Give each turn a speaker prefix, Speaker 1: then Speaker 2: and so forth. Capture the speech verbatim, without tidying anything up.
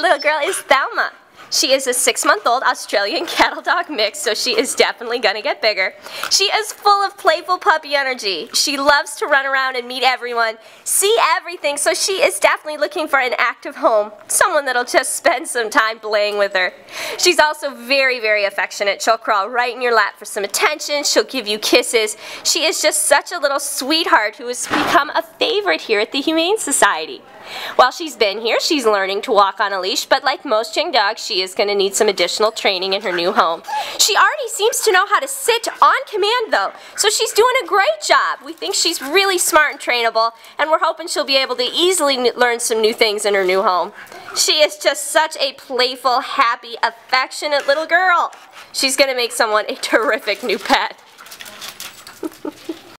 Speaker 1: little girl is Thelma. She is a six-month-old Australian cattle dog mix, so she is definitely going to get bigger. She is full of playful puppy energy. She loves to run around and meet everyone, see everything, so she is definitely looking for an active home, someone that'll just spend some time playing with her. She's also very, very affectionate. She'll crawl right in your lap for some attention. She'll give you kisses. She is just such a little sweetheart who has become a favorite here at the Humane Society. While she's been here, she's learning to walk on a leash, but like most young dogs, she is going to need some additional training in her new home. She already seems to know how to sit on command, though, so she's doing a great job. We think she's really smart and trainable, and we're hoping she'll be able to easily learn some new things in her new home. She is just such a playful, happy, affectionate little girl. She's going to make someone a terrific new pet.